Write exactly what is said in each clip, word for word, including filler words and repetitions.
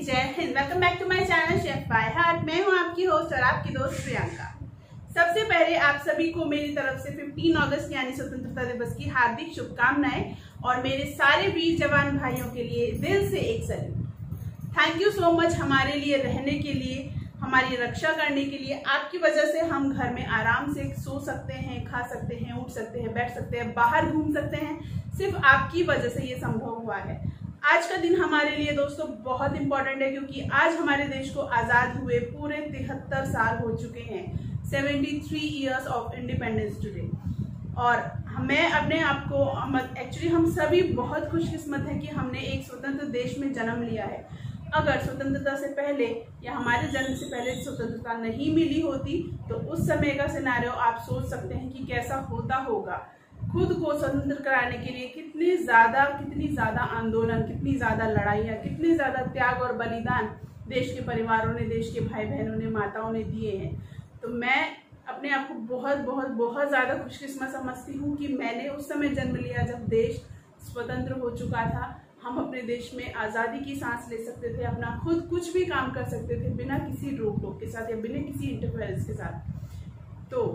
जय Hind. Welcome back to my channel chef by heart. मैं हूं आपकी होस्ट और आपकी दोस्त प्रियंका। सबसे पहले आप सभी को मेरी तरफ से पंद्रह अगस्त यानी स्वतंत्रता दिवस की हार्दिक शुभकामनाएं और मेरे सारे वीर जवान भाइयों के लिए दिल से एक salute. Thank you so much हमारे लिए रहने के लिए, हमारी रक्षा करने के लिए। आपकी वजह से हम घर में आराम से सो सकते हैं, खा सकते हैं, उठ सकते हैं, बैठ सकते हैं, बाहर घूम सकते हैं। सिर्फ आपकी वजह से ये संभव हुआ है। आज का दिन हमारे लिए दोस्तों बहुत इंपॉर्टेंट है क्योंकि आज हमारे देश को आजाद हुए पूरे तिहत्तर साल हो चुके हैं। तिहत्तर इयर्स ऑफ इंडिपेंडेंस टुडे। और मैं अपने आप को एक्चुअली हम सभी बहुत खुशकिस्मत हैं कि हमने एक स्वतंत्र देश में जन्म लिया है। अगर स्वतंत्रता से पहले या हमारे जन्म से पहले स्वतंत्रता नहीं मिली होती तो उस समय का सिनेरियो आप सोच सकते हैं कि कैसा होता होगा। खुद को स्वतंत्र कराने के लिए कितने ज्यादा कितनी ज्यादा आंदोलन, कितनी ज्यादा लड़ाइयाँ, कितने ज्यादा त्याग और बलिदान देश के परिवारों ने, देश के भाई बहनों ने, माताओं ने दिए हैं। तो मैं अपने आप को बहुत बहुत बहुत ज्यादा खुशकिस्मत समझती हूँ कि मैंने उस समय जन्म लिया जब देश स्वतंत्र हो चुका था। हम अपने देश में आज़ादी की सांस ले सकते थे, अपना खुद कुछ भी काम कर सकते थे बिना किसी रोक टोक के साथ या बिना किसी इंटरफेरेंस के साथ। तो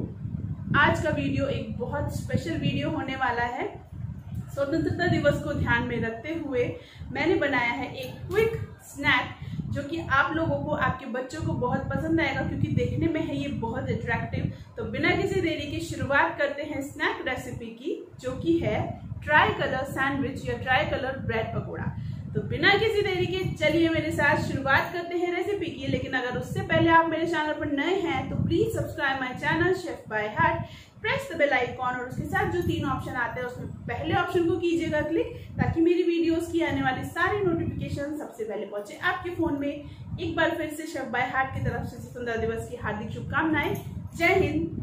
आज का वीडियो एक बहुत स्पेशल वीडियो होने वाला है। स्वतंत्रता दिवस को ध्यान में रखते हुए मैंने बनाया है एक क्विक स्नैक जो कि आप लोगों को, आपके बच्चों को बहुत पसंद आएगा क्योंकि देखने में है ये बहुत अट्रैक्टिव। तो बिना किसी देरी की शुरुआत करते हैं स्नैक रेसिपी की, जो कि है ट्राई कलर सैंडविच या ट्राई कलर ब्रेड पकौड़ा। तो बिना किसी देरी के चलिए मेरे साथ शुरुआत करते हैं रेसिपी की। लेकिन अगर उससे पहले आप मेरे चैनल पर नए हैं तो please subscribe my channel chef by heart, press the bell icon और उसके साथ जो तीन ऑप्शन आते हैं उसमें पहले ऑप्शन को कीजिएगा क्लिक, ताकि मेरी वीडियोस की आने वाली सारी नोटिफिकेशन सबसे पहले पहुंचे आपके फोन में। एक बार फिर से शेफ बाय हार्ट की तरफ से स्वतंत्रता दिवस की हार्दिक शुभकामनाएं। जय Hind.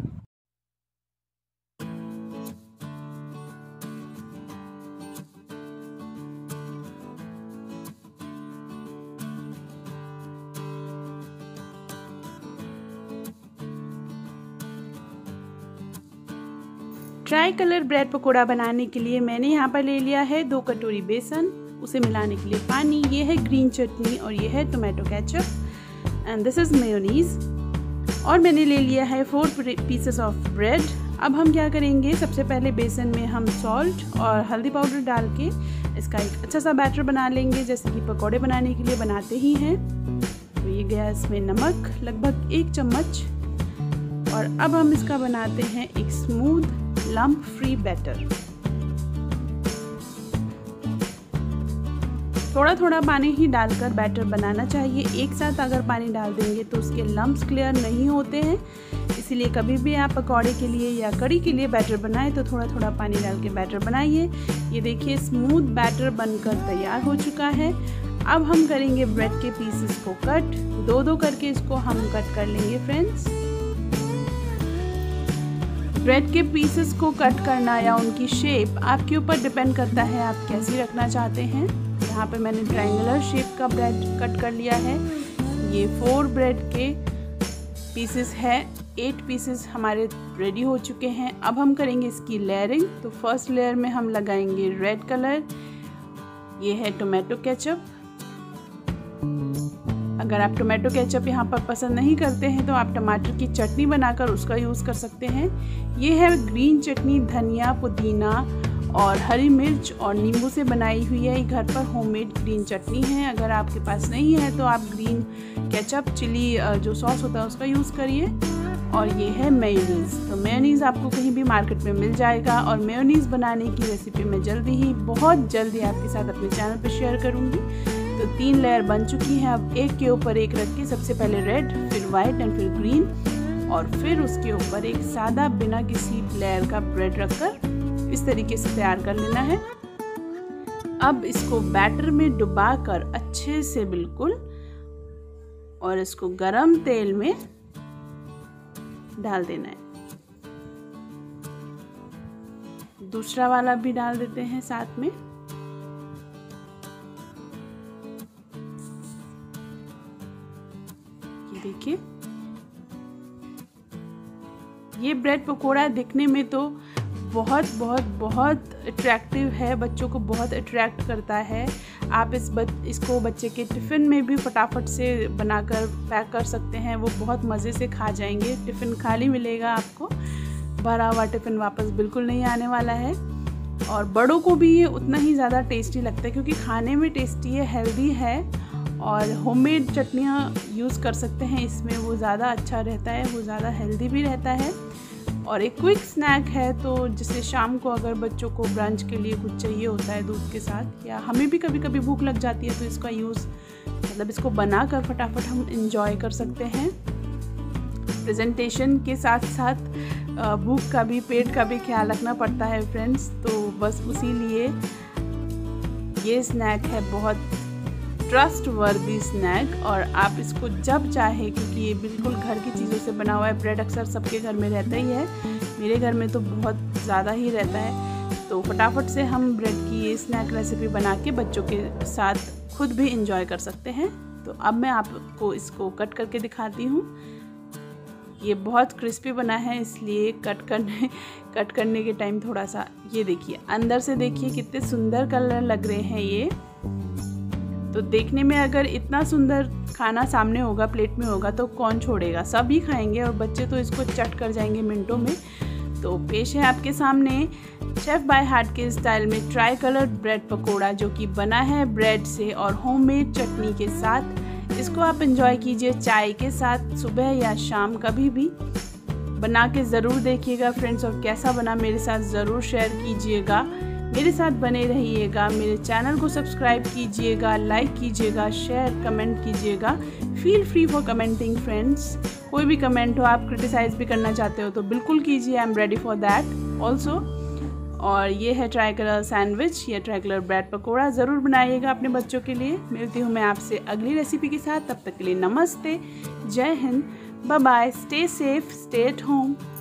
Tri colour bread pakora बनाने के लिए मैंने यहाँ पर ले लिया है दो कटोरी बेसन, उसे मिलाने के लिए पानी, ये है ग्रीन चटनी और ये है tomato ketchup and this is mayonnaise. और मैंने ले लिया है फोर पीसेस ऑफ ब्रेड। अब हम क्या करेंगे, सबसे पहले बेसन में हम सॉल्ट और हल्दी पाउडर डाल के इसका एक अच्छा सा बैटर बना लेंगे, जैसे कि पकौड़े बनाने के लिए बनाते ही हैं। तो ये गया इसमें नमक लगभग एक चम्मच। और अब हम इसका बनाते हैं एक स्मूथ लंप फ्री बैटर। थोड़ा थोड़ा पानी ही डालकर बैटर बनाना चाहिए। एक साथ अगर पानी डाल देंगे तो उसके लम्प्स क्लियर नहीं होते हैं। इसीलिए कभी भी आप पकौड़े के लिए या कड़ी के लिए बैटर बनाएं तो थोड़ा थोड़ा पानी डाल के बैटर बनाइए। ये देखिए स्मूथ बैटर बनकर तैयार हो चुका है। अब हम करेंगे ब्रेड के पीसेस को कट, दो दो करके इसको हम कट कर लेंगे फ्रेंड्स। ब्रेड के पीसेस को कट करना या उनकी शेप आपके ऊपर डिपेंड करता है आप कैसी रखना चाहते हैं। यहाँ पे मैंने ट्रायंगुलर शेप का ब्रेड कट कर लिया है। ये फोर ब्रेड के पीसेस है, एट पीसेस हमारे रेडी हो चुके हैं। अब हम करेंगे इसकी लेयरिंग। तो फर्स्ट लेयर में हम लगाएंगे रेड कलर, ये है टोमेटो केचप। अगर आप टोमेटो केचप यहाँ पर पसंद नहीं करते हैं तो आप टमाटर की चटनी बनाकर उसका यूज़ कर सकते हैं। ये है ग्रीन चटनी, धनिया, पुदीना और हरी मिर्च और नींबू से बनाई हुई है। ये घर पर होममेड ग्रीन चटनी है। अगर आपके पास नहीं है तो आप ग्रीन केचप, चिली जो सॉस होता है उसका यूज़ करिए। और ये है मेयोनीज़। तो मेयोनीज़ आपको कहीं भी मार्केट में मिल जाएगा। और मेयोनीज़ बनाने की रेसिपी मैं जल्दी ही, बहुत जल्दी आपके साथ अपने चैनल पर शेयर करूँगी। तो तीन लेयर बन चुकी हैं। अब एक के ऊपर एक रख के सबसे पहले रेड, फिर वाइट एंड फिर ग्रीन, और फिर उसके ऊपर एक सादा बिना किसी लेयर का ब्रेड रखकर इस तरीके से तैयार कर लेना है। अब इसको बैटर में डुबाकर अच्छे से बिल्कुल, और इसको गरम तेल में डाल देना है। दूसरा वाला भी डाल देते हैं साथ में। देखिए ये ब्रेड पकोड़ा दिखने में तो बहुत बहुत बहुत अट्रैक्टिव है, बच्चों को बहुत अट्रैक्ट करता है। आप इस बच इसको बच्चे के टिफ़िन में भी फटाफट से बनाकर पैक कर सकते हैं, वो बहुत मज़े से खा जाएंगे। टिफ़िन खाली मिलेगा आपको, भरा हुआ टिफ़िन वापस बिल्कुल नहीं आने वाला है। और बड़ों को भी ये उतना ही ज़्यादा टेस्टी लगता है क्योंकि खाने में टेस्टी है, हेल्दी है और होममेड चटनियाँ यूज़ कर सकते हैं इसमें, वो ज़्यादा अच्छा रहता है, वो ज़्यादा हेल्दी भी रहता है। और एक क्विक स्नैक है, तो जैसे शाम को अगर बच्चों को ब्रंच के लिए कुछ चाहिए होता है दूध के साथ, या हमें भी कभी कभी भूख लग जाती है, तो इसका यूज़ मतलब इसको बनाकर फटाफट हम इंजॉय कर सकते हैं। प्रेजेंटेशन के साथ साथ भूख का भी, पेट का भी ख्याल रखना पड़ता है फ्रेंड्स, तो बस उसी लिए ये स्नैक है बहुत ट्रस्ट वर्दी स्नैक। और आप इसको जब चाहे, क्योंकि ये बिल्कुल घर की चीज़ों से बना हुआ है, ब्रेड अक्सर सबके घर में रहता ही है, मेरे घर में तो बहुत ज़्यादा ही रहता है, तो फटाफट से हम ब्रेड की ये स्नैक रेसिपी बना के बच्चों के साथ खुद भी इंजॉय कर सकते हैं। तो अब मैं आपको इसको कट करके दिखाती हूँ। ये बहुत क्रिस्पी बना है, इसलिए कट करने कट करने के टाइम थोड़ा सा, ये देखिए अंदर से देखिए कितने सुंदर कलर लग रहे हैं ये। तो देखने में अगर इतना सुंदर खाना सामने होगा, प्लेट में होगा, तो कौन छोड़ेगा, सभी खाएंगे और बच्चे तो इसको चट कर जाएंगे मिनटों में। तो पेश है आपके सामने शेफ़ बाय हार्ट के स्टाइल में ट्राई कलर ब्रेड पकोड़ा, जो कि बना है ब्रेड से और होममेड चटनी के साथ। इसको आप एंजॉय कीजिए चाय के साथ, सुबह या शाम कभी भी बना के ज़रूर देखिएगा फ्रेंड्स, और कैसा बना मेरे साथ ज़रूर शेयर कीजिएगा। मेरे साथ बने रहिएगा, मेरे चैनल को सब्सक्राइब कीजिएगा, लाइक कीजिएगा, शेयर कमेंट कीजिएगा। Feel free for commenting friends, कोई भी कमेंट हो, आप क्रिटिसाइज़ भी करना चाहते हो तो बिल्कुल कीजिए, I am ready for that also. और ये है ट्राई कलर सैंडविच या ट्राई कलर ब्रेड पकौड़ा, ज़रूर बनाइएगा अपने बच्चों के लिए। मिलती हूँ मैं आपसे अगली रेसिपी के साथ, तब तक के लिए नमस्ते, जय Hind, bye bye, stay safe, stay at home.